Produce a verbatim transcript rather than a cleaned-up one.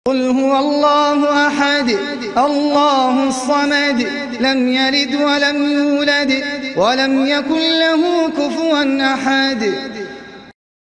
قل هو الله أحد الله الصمد لم يلد ولم يولد ولم يكن له كفوا أحد.